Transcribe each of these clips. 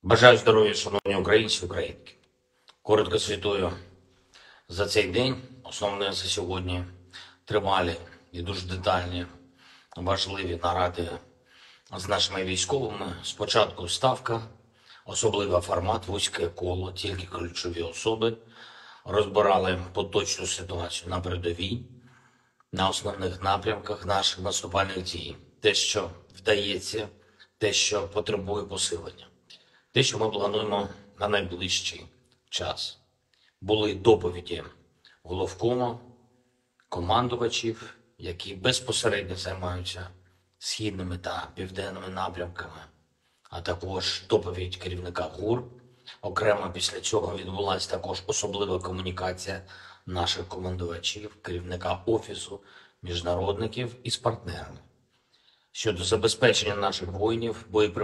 Бажаю здоров'я, шановні українці, українки. Коротко звітую за цей день. Основне за сьогодні тривалі і дуже детальні, важливі наради з нашими військовими. Спочатку ставка, особливий формат, вузьке коло, тільки ключові особи. Розбирали поточну ситуацію на передовій, на основних напрямках наших наступальних дій. Те, що вдається, те, що потребує посилення. Те, що ми плануємо на найближчий час. Були доповіді головкому, командувачів, які безпосередньо займаються східними та південними напрямками, а також доповідь керівника ГУР. Окремо після цього відбулася також особлива комунікація наших командувачів, керівника Офісу міжнародників із партнерами щодо забезпечення наших воїнів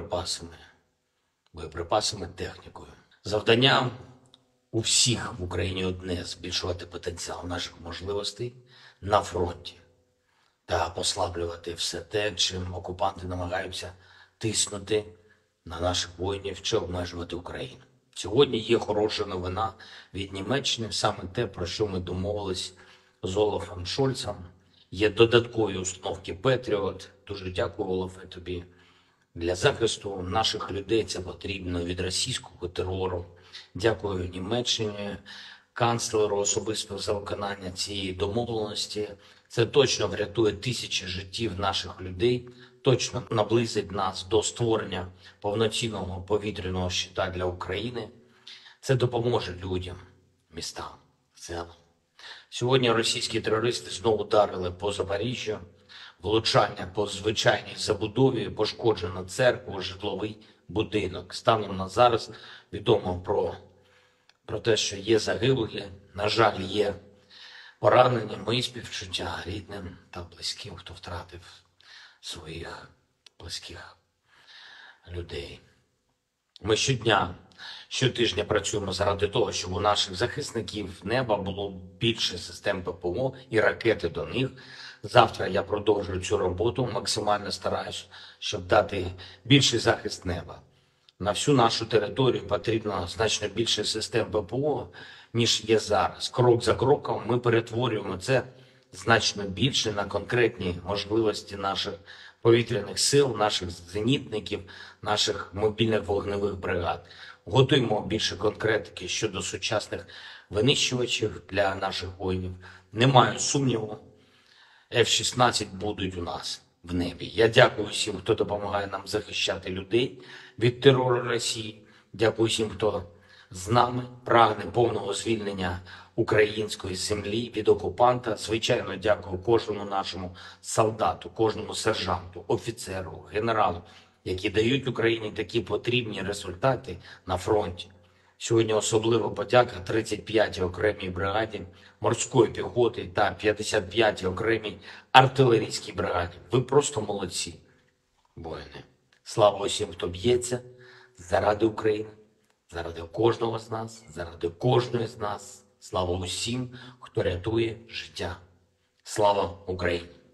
боєприпасами, технікою. Завдання у всіх в Україні одне – збільшувати потенціал наших можливостей на фронті та послаблювати все те, чим окупанти намагаються тиснути на наших воїнів чи обмежувати Україну. Сьогодні є хороша новина від Німеччини, саме те, про що ми домовились з Олафом Шольцем. Є додаткові установки Петріот. Дуже дякую, Олафе, тобі. Для захисту наших людей це потрібно від російського терору. Дякую Німеччині, канцлеру особисто за виконання цієї домовленості. Це точно врятує тисячі життів наших людей, точно наблизить нас до створення повноцінного повітряного щита для України. Це допоможе людям, містам в цілому. Сьогодні російські терористи знову ударили по Запоріжжю. Влучання по звичайній забудові, пошкоджено церкву, житловий будинок. Станом на зараз відомо про те, що є загиблі, на жаль, є поранені. Мої співчуття рідним та близьким, хто втратив своїх близьких людей. Ми щотижня працюємо заради того, щоб у наших захисників неба було більше систем ППО і ракети до них. Завтра я продовжую цю роботу, максимально стараюсь, щоб дати більший захист неба. На всю нашу територію потрібно значно більше систем ППО, ніж є зараз. Крок за кроком ми перетворюємо це значно більше на конкретні можливості наших повітряних сил, наших зенітників, наших мобільних вогневих бригад. Готуємо більше конкретики щодо сучасних винищувачів для наших воїнів. Не маю сумніву, F-16 будуть у нас в небі. Я дякую всім, хто допомагає нам захищати людей від терору Росії. Дякую всім, хто з нами прагне повного звільнення української землі від окупанта. Звичайно, дякую кожному нашому солдату, кожному сержанту, офіцеру, генералу, які дають Україні такі потрібні результати на фронті. Сьогодні особлива подяка 35-й окремій бригаді морської піхоти та 55-й окремій артилерійській бригаді. Ви просто молодці, воїни. Слава усім, хто б'ється заради України, заради кожного з нас, заради кожної з нас. Слава усім, хто рятує життя. Слава Україні!